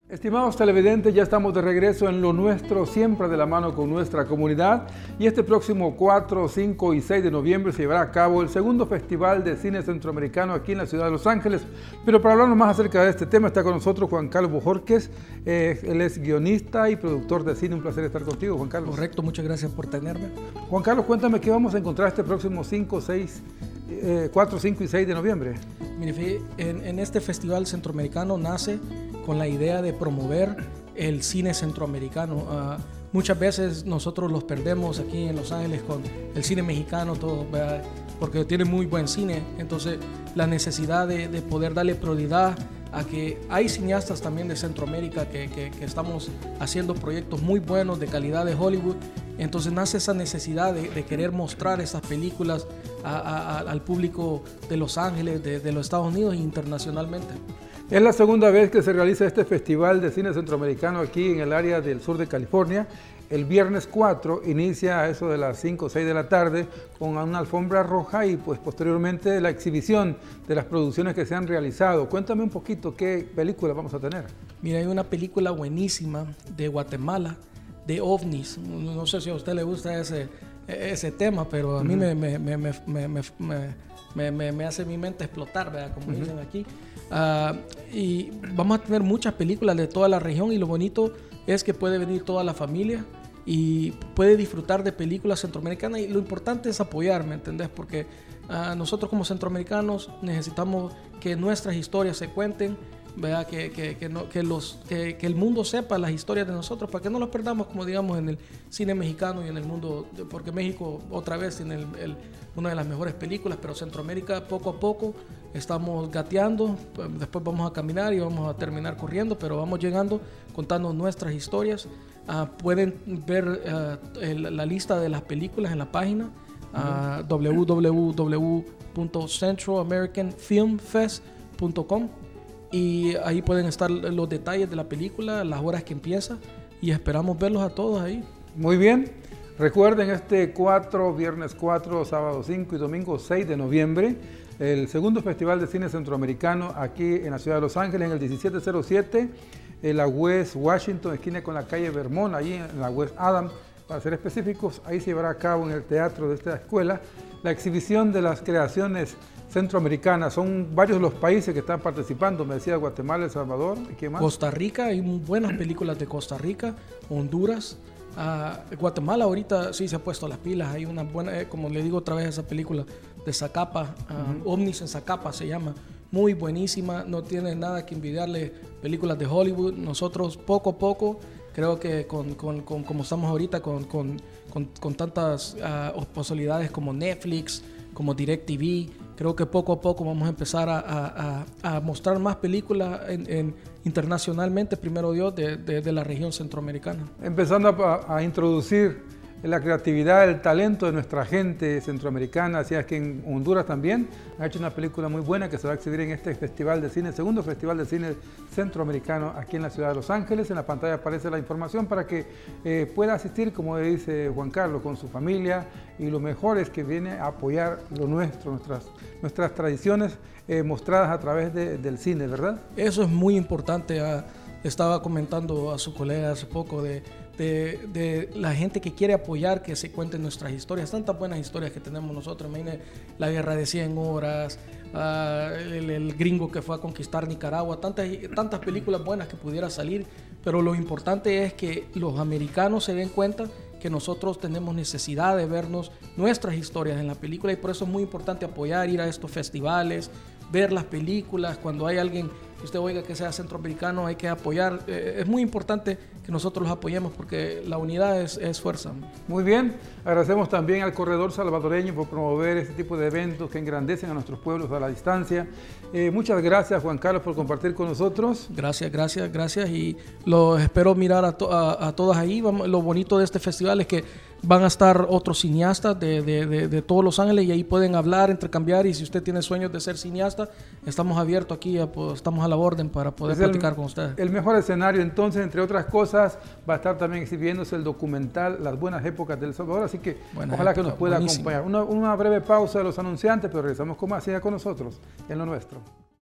Estimados televidentes, ya estamos de regreso en Lo Nuestro, siempre de la mano con nuestra comunidad. Y este próximo 4, 5 y 6 de noviembre se llevará a cabo el segundo Festival de Cine Centroamericano aquí en la ciudad de Los Ángeles. Pero para hablarnos más acerca de este tema está con nosotros Juan Carlos Bojorquez. Él es guionista y productor de cine. Un placer estar contigo, Juan Carlos. Correcto, muchas gracias por tenerme. Juan Carlos, cuéntame qué vamos a encontrar este próximo 4, 5 y 6 de noviembre. Mire, en este festival centroamericano nace con la idea de promover el cine centroamericano. Muchas veces nosotros los perdemos aquí en Los Ángeles con el cine mexicano, todo, ¿verdad? Porque tiene muy buen cine. Entonces, la necesidad de poder darle prioridad a que hay cineastas también de Centroamérica que estamos haciendo proyectos muy buenos de calidad de Hollywood. Entonces nace esa necesidad de querer mostrar esas películas al público de Los Ángeles, de los Estados Unidos e internacionalmente. Es la segunda vez que se realiza este Festival de Cine Centroamericano aquí en el área del sur de California. El viernes 4 inicia a eso de las 5 o 6 de la tarde con una alfombra roja y pues posteriormente la exhibición de las producciones que se han realizado. Cuéntame un poquito qué película vamos a tener. Mira, hay una película buenísima de Guatemala, de ovnis. No sé si a usted le gusta ese tema, pero a mí me hace mi mente explotar, ¿verdad? Como dicen aquí. Y vamos a tener muchas películas de toda la región y lo bonito es que puede venir toda la familia y puede disfrutar de películas centroamericanas, y lo importante es apoyar, ¿me entendés? Porque nosotros como centroamericanos necesitamos que nuestras historias se cuenten, ¿verdad? Que el mundo sepa las historias de nosotros para que no las perdamos, como digamos en el cine mexicano y en el mundo, porque México otra vez tiene una de las mejores películas, pero Centroamérica poco a poco estamos gateando, después vamos a caminar y vamos a terminar corriendo, pero vamos llegando contando nuestras historias. Pueden ver la lista de las películas en la página www.centralamericanfilmfest.com, y ahí pueden estar los detalles de la película, las horas que empieza, y esperamos verlos a todos ahí. Muy bien, recuerden viernes 4, sábado 5 y domingo 6 de noviembre, el segundo Festival de Cine Centroamericano aquí en la ciudad de Los Ángeles, en el 1707, en la West Washington, esquina con la calle Vermont, allí en la West Adams, para ser específicos. Ahí se llevará a cabo en el teatro de esta escuela la exhibición de las creaciones centroamericanas. Son varios los países que están participando, me decía Guatemala, El Salvador, ¿y qué más? Costa Rica, hay buenas películas de Costa Rica, Honduras, Guatemala ahorita sí se ha puesto las pilas, hay una buena, como le digo otra vez, esa película de Zacapa, Ovnis en Zacapa se llama, muy buenísima, no tiene nada que envidiarle películas de Hollywood. Nosotros poco a poco, creo que como estamos ahorita con tantas posibilidades como Netflix, como DirecTV, creo que poco a poco vamos a empezar a mostrar más películas internacionalmente, primero Dios, de la región centroamericana. Empezando a introducir la creatividad, el talento de nuestra gente centroamericana, así es que en Honduras también ha hecho una película muy buena que se va a exhibir en este Festival de Cine, segundo Festival de Cine Centroamericano aquí en la ciudad de Los Ángeles. En la pantalla aparece la información para que pueda asistir, como dice Juan Carlos, con su familia, y lo mejor es que viene a apoyar lo nuestro, nuestras tradiciones mostradas a través del cine, ¿verdad? Eso es muy importante. Estaba comentando a su colega hace poco de la gente que quiere apoyar que se cuenten nuestras historias, tantas buenas historias que tenemos nosotros. Imagínate la guerra de 100 horas, el gringo que fue a conquistar Nicaragua, tantas películas buenas que pudiera salir, pero lo importante es que los americanos se den cuenta que nosotros tenemos necesidad de vernos nuestras historias en la película, y por eso es muy importante apoyar, ir a estos festivales, ver las películas. Cuando hay alguien que usted oiga que sea centroamericano, hay que apoyar. Es muy importante que nosotros los apoyemos porque la unidad es fuerza. Muy bien, agradecemos también al Corredor Salvadoreño por promover este tipo de eventos que engrandecen a nuestros pueblos a la distancia. Muchas gracias, Juan Carlos, por compartir con nosotros. Gracias, y los espero mirar a todas ahí. Lo bonito de este festival es que van a estar otros cineastas de todos Los Ángeles, y ahí pueden hablar, intercambiar, y si usted tiene sueños de ser cineasta, estamos abiertos aquí, estamos a la orden para poder platicar con ustedes. El mejor escenario, entonces, entre otras cosas, va a estar también exhibiéndose el documental Las Buenas Épocas de El Salvador, así que ojalá que nos pueda acompañar. Una breve pausa de los anunciantes, pero regresamos con más. Siga con nosotros en Lo Nuestro.